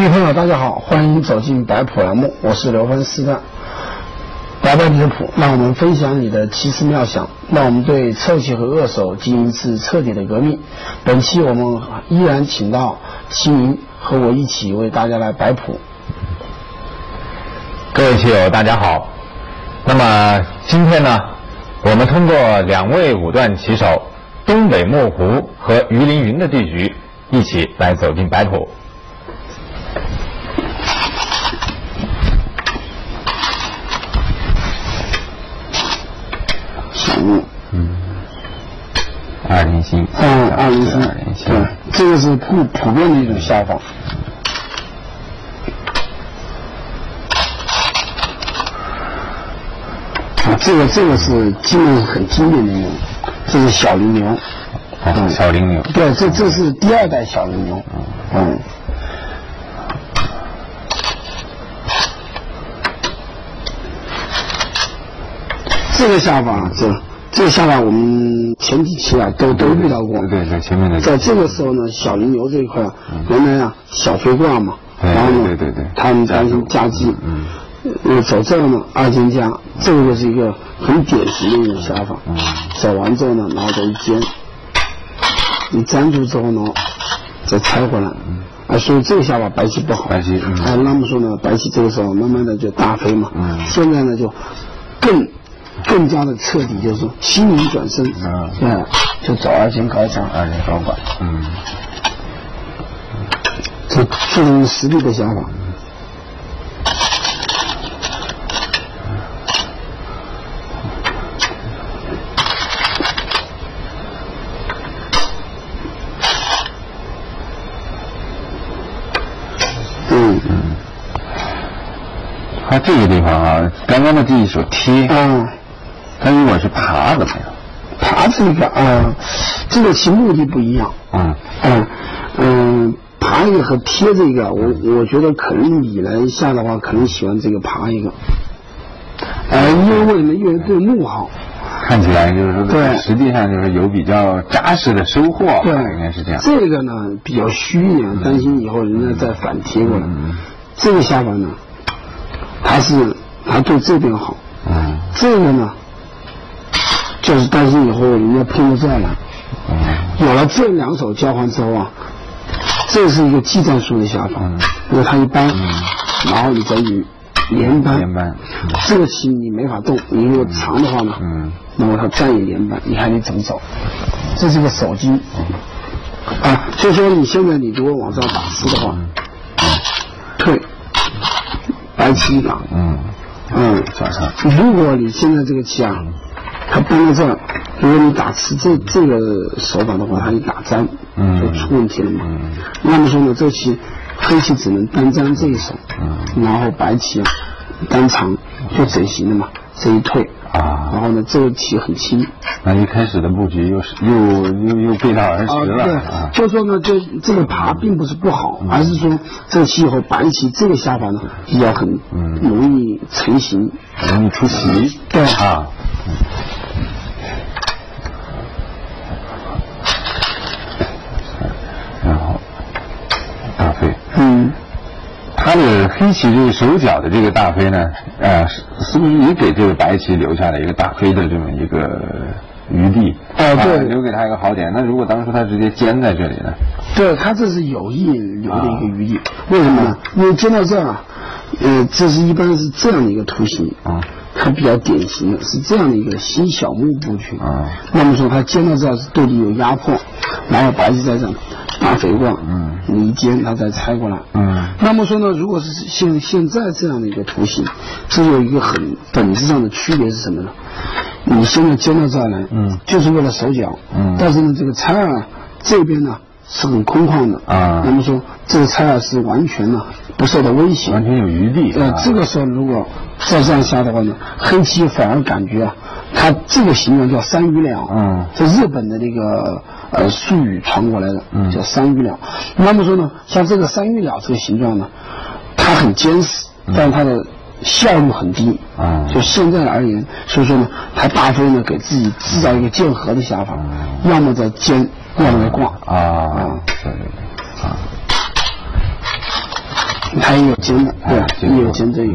听众朋友，大家好，欢迎走进摆谱栏目，我是刘芬师的摆摆你的谱，让我们分享你的奇思妙想，让我们对侧棋和扼手进行一次彻底的革命。本期我们依然请到齐明和我一起为大家来摆谱。 各位棋友，大家好。那么今天呢，我们通过两位五段棋手东北墨湖和于凌云的对局，一起来走进摆谱。 小目二连星 ，2连星，对，这个是普遍的一种下法。这个是基本上很经典的一种，这是小灵牛， 小灵牛， 对，这是第2代小灵牛，这个下法，这个下法我们前几期都遇到过。 对，前面的。 在这个时候呢，小灵牛这一块，原来小飞挂嘛，然后呢，他们担心夹击，走这呢2尖夹，这个就是一个很典型的一种下法。走完之后呢，然后再一尖，你粘住之后呢，再拆回来。所以这个下法白棋不好。那么说呢，白棋这个时候慢慢的就大飞嘛。现在呢就更加的彻底，就是说心灵转身，就走2尖高掌，2尖高管，这种实力的想法。 他这个地方啊，刚刚的这一手贴，他如果是爬怎么样？ 爬这个其目的不一样。爬一个和贴这个，我觉得可能你来下的话，可能喜欢这个爬一个。因为呢，因为对木好。 看起来就是说，对，实际上就是有比较扎实的收获，对，应该是这样。 这个呢比较虚一点，担心以后人家再反贴过来。这个下法呢，他对这边好。这个呢，就是担心以后人家碰到这儿来。有了这2手交换之后啊，这是一个技战术的下法。如果他一扳，然后你再以连扳，这个棋你没法动。你如果长的话呢，那么他再以连扳，你看你怎么走？这是个手筋。所以说你现在你如果往上打4的话，退，白棋一打，如果你现在这个棋啊，他搬到这儿，如果你打吃这个手法的话，他一打粘，就出问题了嘛。那么说呢，这棋黑棋只能单粘这一手，然后白棋单长就整形了嘛，这一退然后呢，这个棋很轻。 那一开始的布局又背道而驰了。 对，就说呢，这个爬并不是不好，而是说这个棋以后白棋这个下法呢比较很容易成型， 容易出棋。 对然后大飞。他的黑棋这个手脚的这个大飞呢，是不是也给这个白棋留下了一个大飞的这么一个余地？对，留给他一个好点。那如果当时他直接尖在这里呢？对， 他这是有意留的一个余地。为什么呢？因为尖到这儿这是一般是这样的一个图形它比较典型的是这样的一个新小目布局那么说它尖到这儿是对你有压迫，然后白棋在这打肥挂，你一尖它再拆过来，那么说呢，如果是现在这样的一个图形，这有一个很本质上的区别是什么呢？你现在尖到这儿来，就是为了手脚，但是呢，这个拆二这边呢是很空旷的那么说这个拆二是完全呢不受到威胁， 完全有余地。 这个时候如果再这样下的话呢，黑棋反而感觉它这个形状叫3鱼了，这日本的那个术语传过来的，叫3鱼了。那么说呢，像这个3鱼了这个形状呢，它很坚实，但它的效率很低就现在而言，所以说呢，他大飞呢给自己制造一个剑合的下法，要么在尖，要么在挂它也有尖的，对，也有尖这个。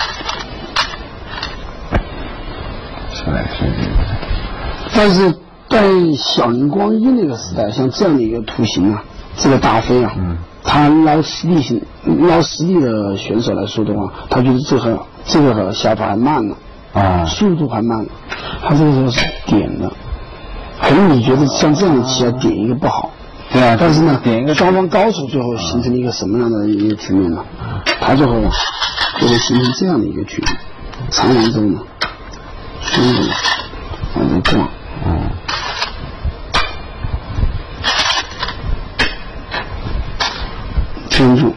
是来是这个。 但是在小林光一那个时代，像这样的一个图形啊，这个大飞啊，他捞实力的选手来说的话，他觉得这个下法还慢了啊，速度还慢了，他这个时候是点的。可能你觉得像这样的棋啊，点一个不好， 对啊， 但是呢， 点一个双方高手最后形成了一个什么样的一个局面呢？他最后就会形成这样的一个局面，长完之后呢，孙子往这撞，圈住，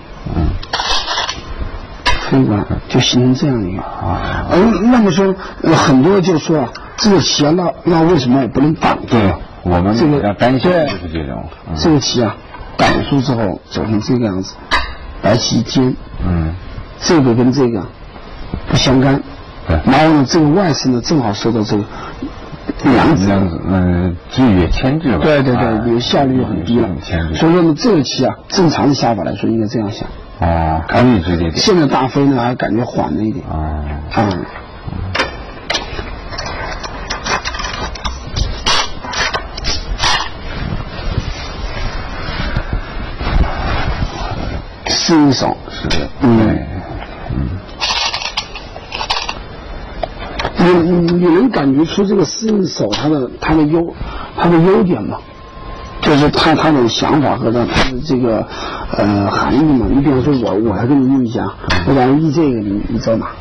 飞过来就形成这样的一个那么说，很多就说啊，这个棋啊，那为什么我不能挡？ 对，我们这个要担心就是这种， 这个棋啊，挡住之后走成这个样子，白棋尖，这个跟这个不相干， 对， 然后呢，这个外甥呢正好受到这个梁子， 制约牵制吧， 对，有效率很低了，所以说呢，这个棋啊，正常的下法来说应该这样下。 可以直接点。 现在大飞呢还感觉缓了一点。试一手是的， 你能感觉出这个适应手它的优点吗？就是他的想法和他的这个含义嘛。你比方说我来跟你议一下，我来议这个，你走哪？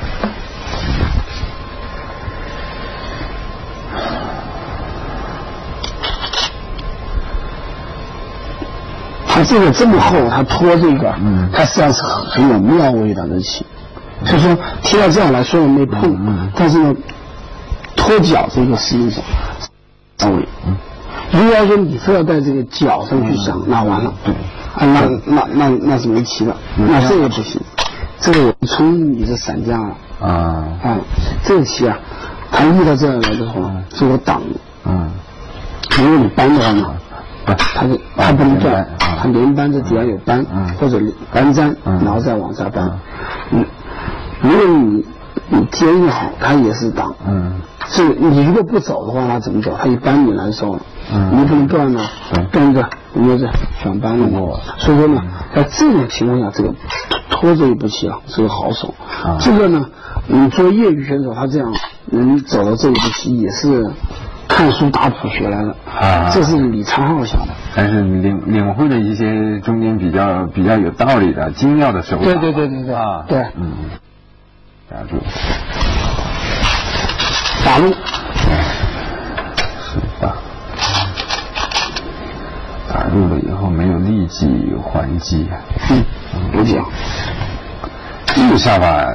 他这个这么厚，他拖这个，他实际上是很有妙味的这棋。所以说踢到这样来，虽然没碰，但是呢，拖脚这个适应手稍微。如果要说你非要在这个脚上去想，那完了，那是没棋的，那这个不行，这个我冲你的散架了这个棋啊，他遇到这样来之后呢，是我挡了，如果你扳的话呢，他不能断，他连扳这底下有扳，或者扳粘，然后再往下扳，如果你尖一好，他也是挡，是你如果不走的话，他怎么走？他一扳你难受了。你不能断呢，断一个，你就是反扳了。所以说呢，在这种情况下，这个拖这一步棋啊是个好手。这个呢，你做业余选手，他这样能走到这一步棋也是看书打谱学来的。这是李昌镐下的。 但是领会了一些中间比较有道理的精妙的手法。 对。 打住。 打路。 是吧？打入了以后没有立即还击。 不讲。 这个下法，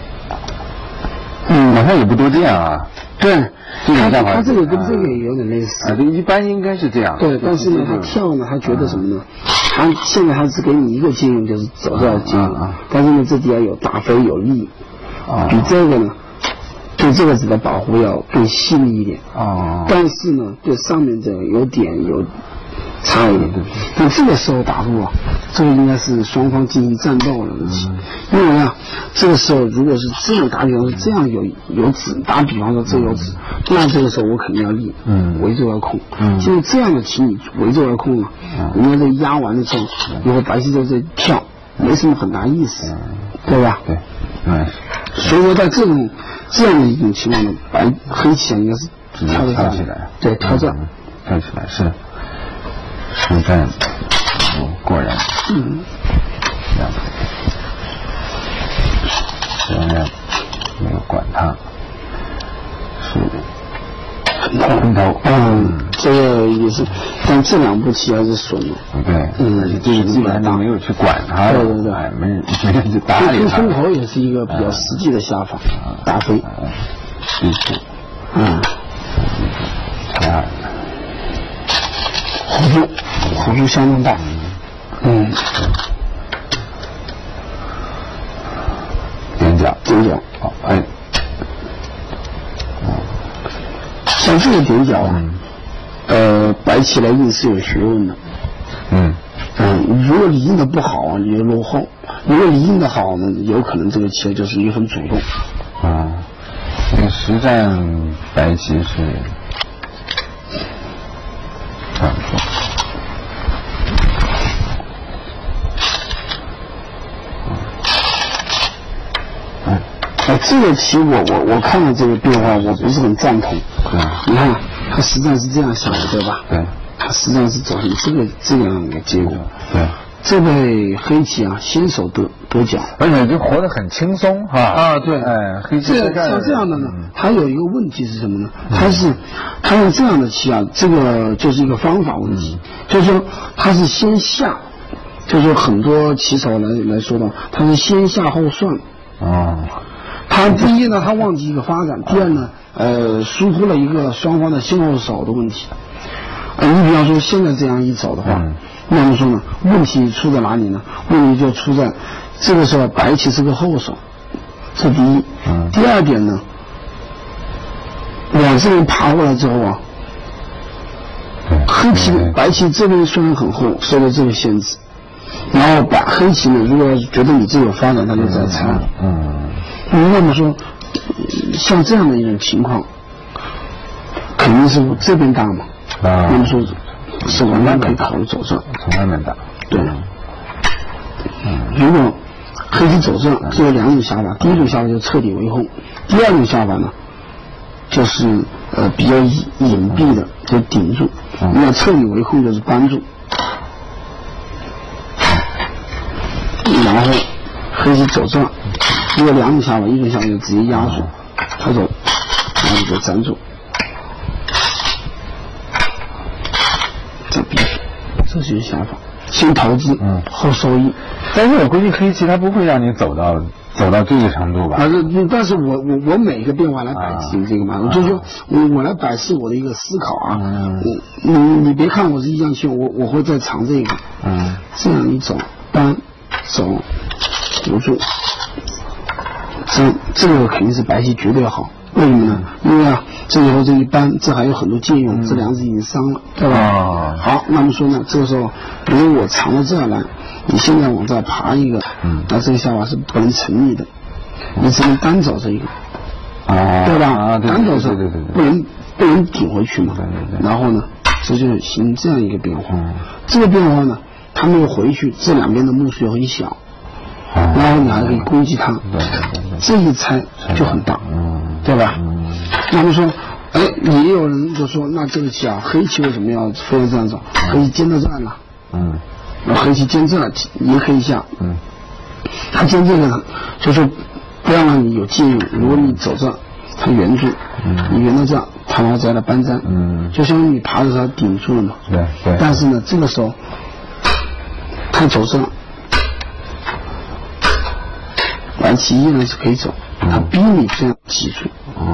好像也不多见啊。 对， 这种下法， 他这个跟这个也有点类似。 这一般应该是这样。 对，但是呢，他跳呢，他觉得什么呢？现在他只给你一个建议，就是走这条建议。但是呢，这底下有大飞有力，比这个呢，对这个子的保护要更细腻一点。但是呢，对上面这个有点有差一点。但这个时候打入啊，这个应该是双方进行战斗了的棋。因为啊，这个时候如果是这样打比方说这样有子，打比方说这有子，那这个时候我肯定要立，围住要控。因为这样的棋你围住要控啊，人家这压完了之后，以后白棋就这跳，没什么很大意思，对吧？ 对。 所以说在这样的一种情况呢，黑棋应该是跳起来， 对，跳起来是实战，果然，这样，仍然没有管他，是分头， 这个也是，但这两步棋还是损了， 对，而且这个基本上就没有去管他， 对， 没人去搭理他。 分头也是一个比较实际的下法，打飞，弧度相当大，点角， 好， 像这个点角啊，白棋来应是有学问的， 如果理应的不好，你就落后；如果理应的好呢，有可能这个棋就是你很主动。 啊，这个实战白棋是差不多。 这个棋我看了这个变化，我不是很赞同。你看他实战是这样想的，对吧？ 对。 他实战是走成这样一个结果。 对。 这位黑棋啊，先手得角， 而且就活得很轻松哈。 啊，对。 哎，黑棋像这样的呢，它有一个问题是什么呢？它用这样的棋啊，这个就是一个方法问题，就是说它是先下，就是说很多棋手来说的，它是先下后算。他第一呢，他忘记一个发展；第二呢，疏忽了一个双方的先后手的问题。你比方说现在这样一走的话，那么说呢，问题出在哪里呢？问题就出在这个时候白棋是个后手，这第一。第二点呢，往这边爬过来之后啊，白棋这边虽然很厚，受到这个限制，然后黑棋呢，如果觉得你这有发展，他就再拆。那么说，像这样的一种情况，肯定是这边大嘛。那么说，是完全可以考虑走这。 从外面打。 对。如果黑棋走这，就有两种下法。第一种下法就是彻底围后，第二种下法呢，就是比较隐蔽的，就顶住。那彻底围后就是扳住。然后黑棋走这。如果两种下法，一种下法就直接压住，他走，然后就粘住，这必须，这就是下法，先投资，后收益。 但是我估计黑棋它不会让你走到这个程度吧？ 但是我每个变化来摆棋这个嘛，就是说我来摆是我的一个思考啊。你别看我是一将棋，我会再藏这个。这样一走，扳走，留住。这个肯定是白棋绝对好，为什么呢？因为啊，这以后这一扳，这还有很多借用，这两子已经伤了，对吧？好，那么说呢，这个时候如果我藏到这儿来，你现在往这爬一个，那这个下法是不能成立的，你只能单走这一个，对吧？单走这，不能顶回去嘛。然后呢，这就形成这样一个变化。这个变化呢，它没有回去，这两边的目数又很小。然后你还可以攻击它，这一拆就很大，对吧？那么说，也有人就说，那这个棋啊，黑棋为什么要非要这样走？黑棋尖到这儿了，那黑棋尖这儿也可以下，他尖这个呢，就是不要让你有借用。如果你走这，它圆住，你圆到这，它然后再来扳粘，就相当于你爬的时候顶住了嘛。 对。 但是呢，这个时候他走这。白棋依然是可以走，他逼你这样挤住，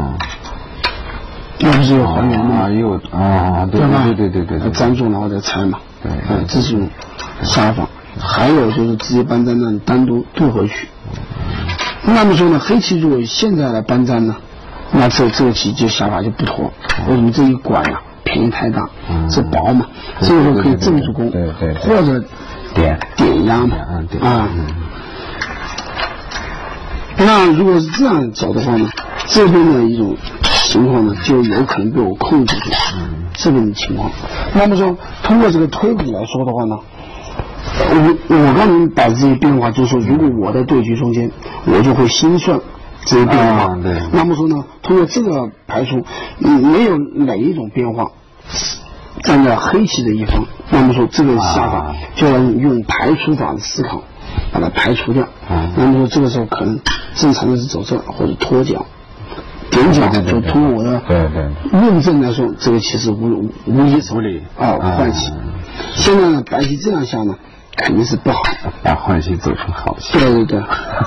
那不是有还原吗？对吧？粘住然后再拆嘛，这是下法。还有就是直接扳粘让你单独渡回去。那么说呢，黑棋如果现在来扳粘呢，那这个棋就下法就不妥。为什么这一拐呀，便宜太大，这薄嘛，这个时候可以正助攻，或者点压嘛，那如果是这样走的话呢，这边的一种情况呢，就有可能被我控制住，这边的情况。那么说，通过这个推理来说的话呢，我告诉你摆这些变化，就是说，如果我在对局中间，我就会心算这些变化。那么说呢，通过这个排除，没有哪一种变化站在黑棋的一方，那么说这个下法就要用排除法的思考。把它排除掉，那么说这个时候可能正常的是走这或者脱脚、点脚，就通过我的论证来说，这个棋是无理坏棋。现在呢，白棋这样下呢，肯定是不好， 把坏棋走成好棋。 对。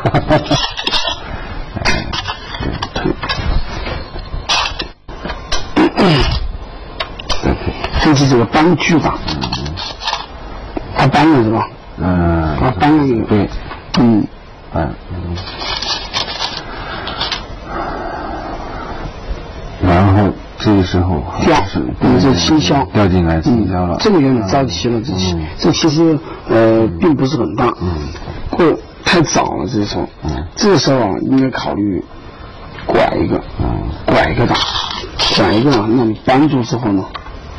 黑棋这个扳车法，他扳了是吧？扳了一个， 对，然后这个时候这轻消掉进来轻消了， 这个有点着急了，这其实并不是很大，过太早了，这时候，这个时候啊，应该考虑拐一个，拐一个打，拐一个啊，那你扳住之后呢，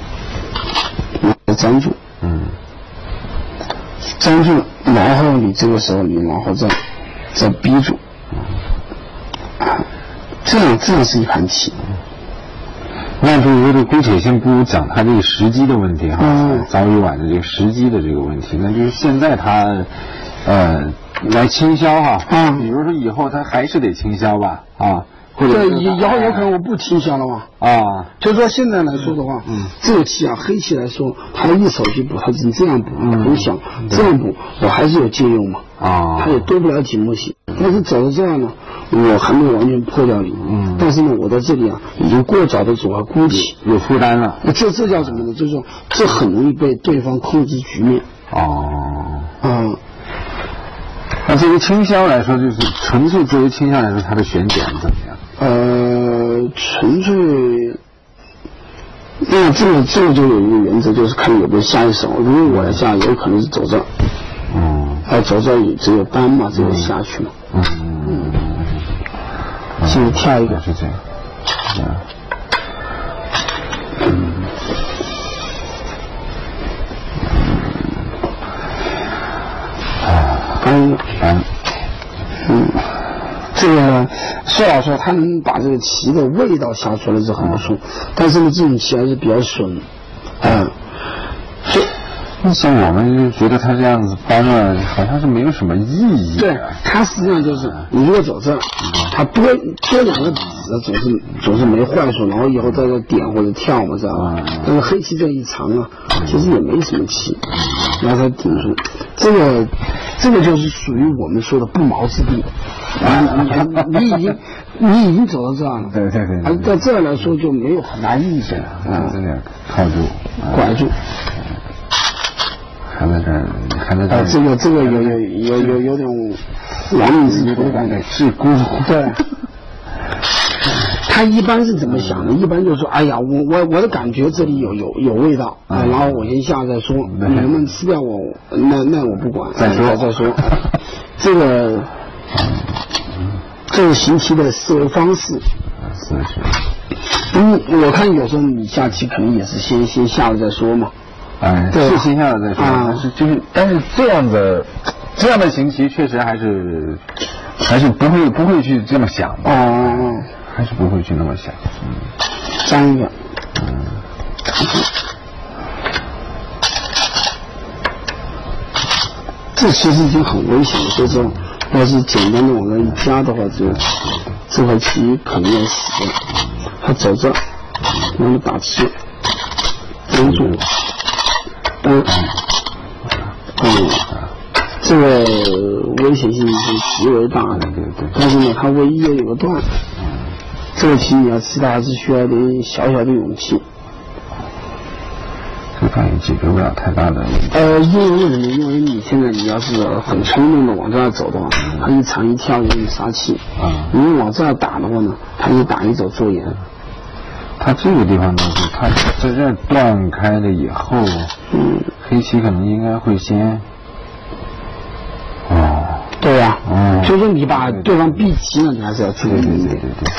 粘住，粘住，然后你这个时候你然后再逼住，这样是一盘棋。 那就是说，姑且先不讲他这个时机的问题哈，早与晚的这个时机的这个问题，那就是现在他来倾销哈，比如说以后他还是得倾销吧，或者以后有可能我不倾销了嘛，就是说现在来说的话，这个棋啊，黑棋来说，他一手去补，他只能这样补，很小，这样补，我还是有借用嘛，他也多不了几目棋，但是走到这样呢，我还没有完全破掉你，但是呢，我在这里啊，已经过早的走了孤棋， 有负担了， 这叫什么呢？就是说，这很容易被对方控制局面。 那作为倾销来说，就是纯粹作为倾销来说，它的选点怎么样？ 纯粹，那这个就有一个原则，就是看有没有下一手。如果我来下，有可能是走这，走这里只有单嘛，只有下去嘛。现在跳一个是这样， 这个说老实话，他能把这个棋的味道下出来是很不错，但是呢，这种棋还是比较损， 像我们就觉得他这样子搬了，好像是没有什么意义。 对，他实际上就是你如果走这，他多两个子总是没坏处，然后以后再点或者跳嘛，知道吧？但是黑棋这一长啊，其实也没什么棋，然后才顶住。这个就是属于我们说的不毛之地。你已经走到这样了， 对， 而在这儿来说就没有很大意义了。 这点靠住， 拐住。 还在这儿， 这个有点亡命之徒的感觉， 是孤独。 对。他一般是怎么想的？一般就是说，哎呀，我的感觉这里有味道，然后我先下再说，你能不能吃掉我？那我不管，再说。这个行棋的思维方式。我看有时候你下棋可能也是先下了再说嘛。 是先下了再说，但是这样的行棋确实还是不会去这么想的，还是不会去那么想。 粘一个，这其实已经很危险了。所以说，要是简单的往那一加的话，这块棋可能要死了。他走这，然后打气，粘住。这个危险性是极为大的，但是呢，它唯一有个断，这个棋你要吃它还是需要点小小的勇气。 这个也解决不了太大的问题。 因为你现在你要是很冲动的往这儿走的话，它一长一跳就给你杀气。你往这儿打的话呢，它一打一走做眼。 它这个地方呢，是它在这断开了以后，黑棋可能应该会先， 对呀，就是你把对方逼急了，你还是要注意。对，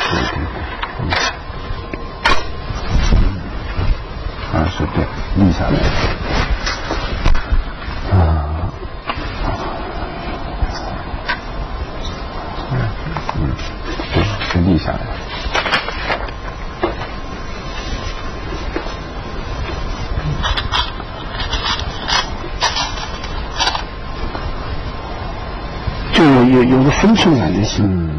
是对，立下来，对，先立下来。 就有个分寸感就行。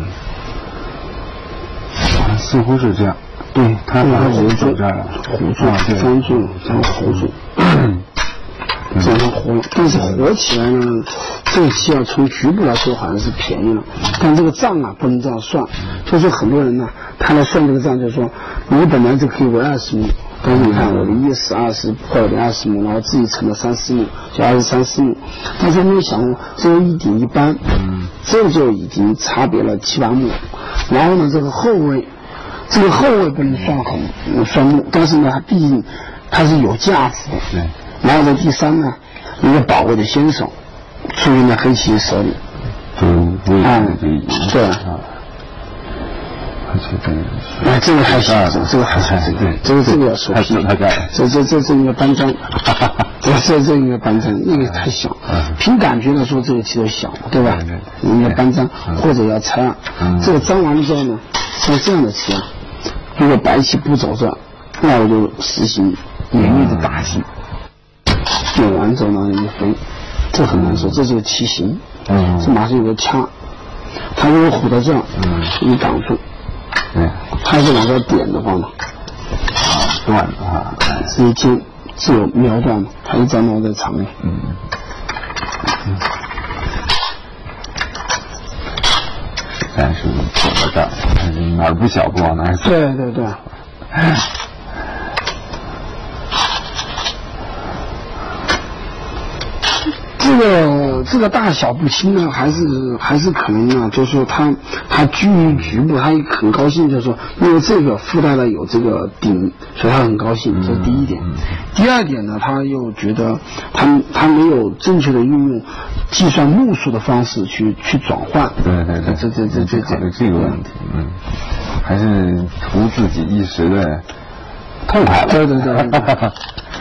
似乎是这样。对，他把我走这儿了， 糊住，粘住，然后糊住，这样糊了。但是活起来呢，这个棋啊，从局部来说好像是便宜了，但这个账啊不能这样算。就是很多人呢，他来算这个账，就是说，你本来就可以为20目，但是你看我的10、20破了20目，然后自己乘了3、4目，就23、4目。但是没有想过，这个一顶一扳，这就已经差别了7、8目。然后呢，这个后卫不能算目，但是呢，它毕竟它是有价值的。对。然后呢，第三呢， 一个宝贵的先手出现在黑棋手里， 对啊。 哎，这个还行，这个还行，这个要说批，这应该搬张，这应该搬张，那个太小，凭感觉来说这个棋头小，对吧？应该搬张或者要拆二。这个张完了之后呢，像这样的棋啊，如果白棋不走这，那我就实行严密的打击，点完之后呢一飞，这很难说，这就是棋形，这马上有个掐，他如果虎到这，你挡住。他是往这点的话呢， 断啊， 这一间自有瞄断，他就站到在场内。 但是走到这儿，哪儿不小不往哪儿走。 对。这个大小不清呢，还是可能呢，就是说他居于局部，他很高兴，就是说因为这个附带了有这个顶，所以他很高兴，这是第一点。第二点呢，他又觉得他没有正确的运用计算目数的方式去转换。 对，这考虑这个问题，还是图自己一时的痛快了。 对。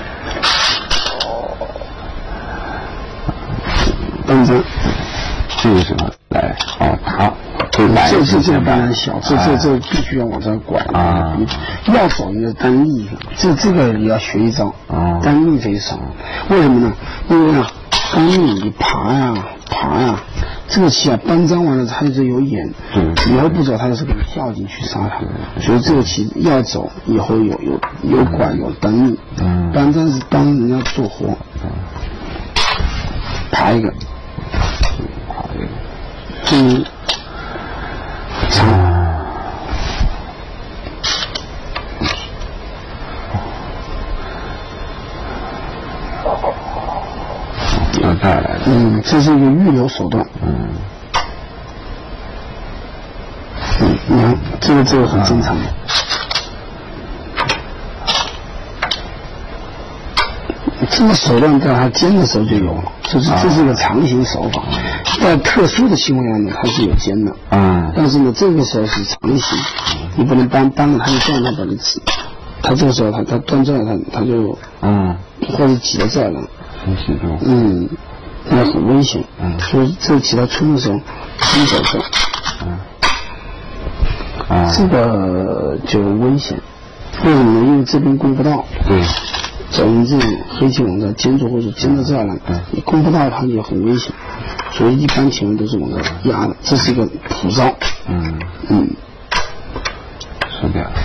这个什么来？打这个当然小，这必须要往这拐啊！要走一个单立的，这个也要学一招。单立这一手，为什么呢？因为单立你爬呀，这个棋啊搬张完了它就是有眼，以后不走它就是给你跳进去杀它，所以这个棋要走以后有拐有单立，搬张是帮人家做活，爬一个。 到这儿来了。 这是一个预留手段。你看这个很正常的。这个手段在他尖的时候就有了，这是一个常形手法。在特殊的情况下呢，它是有尖的。但是呢，这个时候是常形，你不能搬了他就断他把你挤，他这个时候他断这他就或者挤到这儿了。那很危险。所以这个棋他冲的时候，先走这。这个就危险。为什么呢？因为这边攻不到。对。走你这种黑棋往这尖住或者尖到这儿了，你攻不到它就很危险，所以一般情况都是往这压的，这是一个普招。 是这样。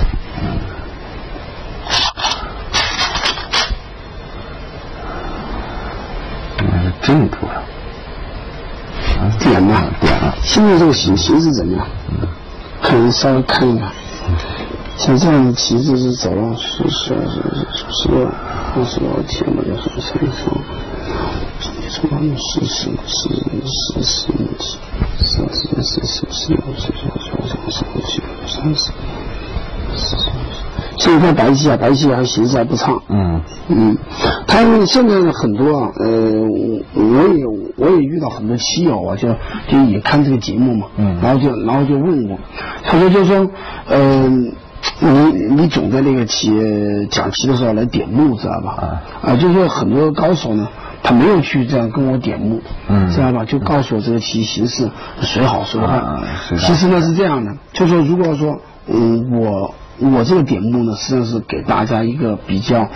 那是正住了。 点了。现在这个形势怎么样？可能稍微看一看。像这样的棋子是走到12、22天吧，就是30，你从哪里14、所以看白棋还形势还不差。他们现在很多啊，我也遇到很多棋友啊，就也看这个节目嘛，然后就问我，他说就说你总在那个讲棋的时候来点目，知道吧？就是说很多高手呢，他没有去这样跟我点目，知道吧？就告诉我这个棋形势谁好谁坏。其实呢是这样的，就是说如果说我这个点目呢，实际上是给大家一个比较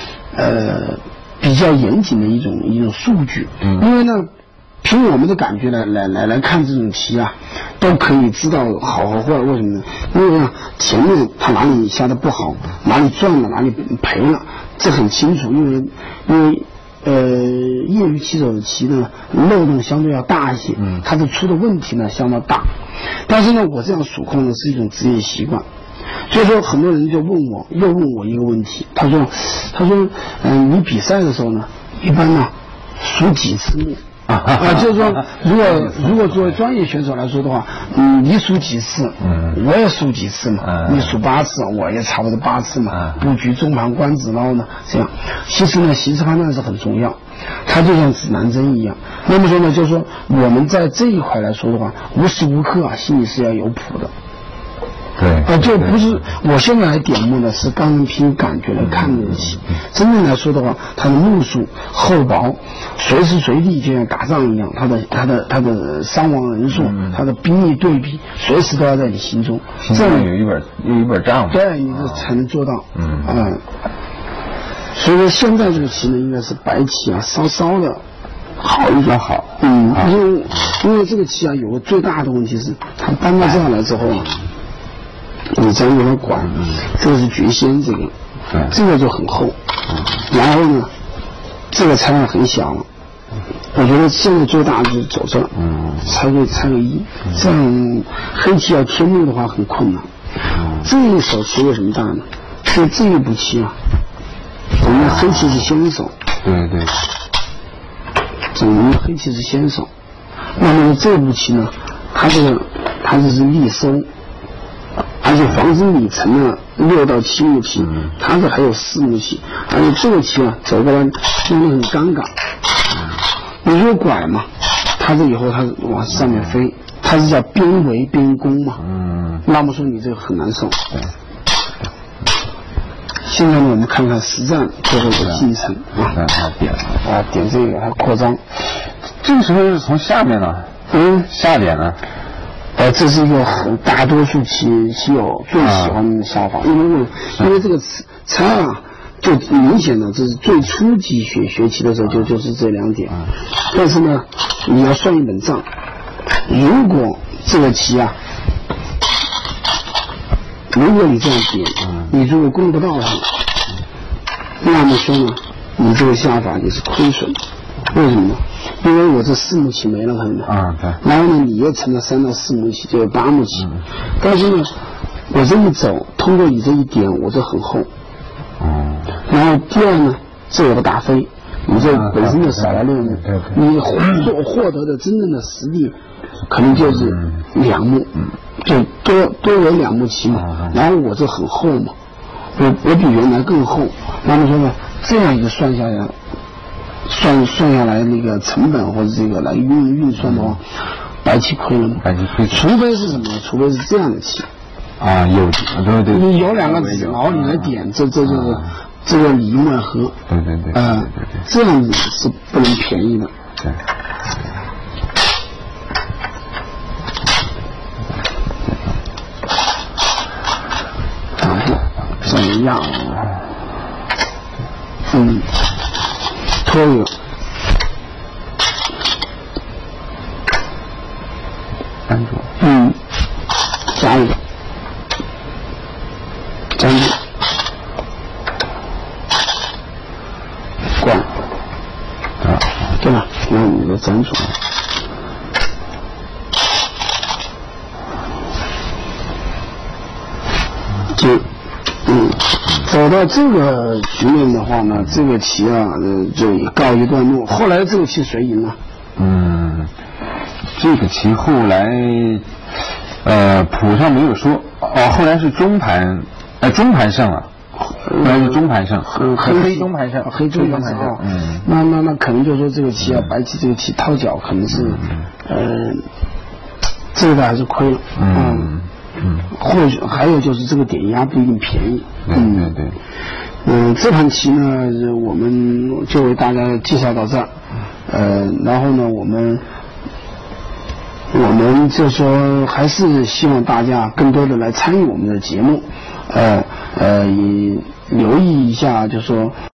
严谨的一种数据，因为呢。凭我们的感觉来看这种棋啊，都可以知道好和坏。为什么呢？因为呢，前面他哪里下的不好，哪里赚了，哪里赔了，这很清楚。因为业余棋手的棋呢，漏洞相对要大一些，它的出的问题呢相当大。但是呢，我这样数控呢是一种职业习惯，所以说很多人就又问我一个问题，他说，你比赛的时候呢，一般呢数几次目？就是说，如果作为专业选手来说的话，你数几次，我也数几次嘛，你数8次，我也差不多8次嘛，布局中盘官子，然后呢，这样，其实呢，形势判断是很重要。 它就像指南针一样。那么说呢，就是说我们在这一块来说的话，无时无刻啊，心里是要有谱的。 对， 就不是我现在来点目的是刚能凭感觉来看这个棋，真正来说的话，它的目数厚薄，随时随地就像打仗一样，它的伤亡人数，它的兵力对比，随时都要在你心中。 这样有一本账， 对，你这才能做到。所以说现在这个棋呢，应该是白棋啊，稍稍的好一点。 好。 因为这个棋啊，有个最大的问题是，它搬到这样来之后啊。你只要有点管，这个是绝仙，这个就很厚，然后呢，这个拆量很小了。我觉得现在最大就是走这儿，拆个1，这样黑棋要添目的话很困难。这一手棋为什么大呢？是这一步棋啊，我们黑棋是先手， 对， 我们黑棋是先手，那么这步棋呢，它就是力收。而且防止你成了6到7目棋，它这还有4目棋，而且这个棋啊走过来弄得很尴尬。你如果拐嘛，它这以后它往上面飞，它是叫边围边攻嘛。那么说你这个很难受。现在呢，我们看看实战最后的进程点这个还扩张。 这个时候是从下面呢？下点呢？ 这是一个大多数棋友最喜欢的下法，因为这个拆啊，就明显的这是最初级学棋的时候就是这2点。但是呢，你要算一本账，如果这个棋啊，如果你这样点，你如果攻不到它，那么说呢，你这个下法你是亏损。为什么呢？因为我这4目棋没了，看见没？ 对。 然后呢，你又成了3到4目棋，就有8目棋。但是呢，我这一走，通过你这一点，我这很厚。然后第二呢，这有个打飞，你这本身就少了6目，你获得的真正的实力，可能就是2目，就多为2目棋嘛。然后我这很厚嘛，我比原来更厚。那么说呢，这样一个算下来。算下来那个成本或者这个来运算的话，白棋亏了吗？ 白棋亏。 除非是什么？除非是这样的棋。 对。 你有2个子，然后你来点，这就是这个里应外合。 对。 这样子是不能便宜的。 对。 怎么样？拖一个， 粘住， 加一个，粘住，管，对吧？那你就粘住。走到这个局面的话呢，这个棋啊，就已告一段落。后来这个棋谁赢了？ 这个棋后来，谱上没有说。后来是中盘胜了。后来是中盘胜，黑中盘胜， 黑中盘胜。那可能就说这个棋啊，白棋这个棋套角可能是，这个还是亏了。或许还有就是这个点压不一定便宜。 对。 这盘棋呢，我们就为大家介绍到这儿。然后呢，我们就说还是希望大家更多的来参与我们的节目，留意一下，就说。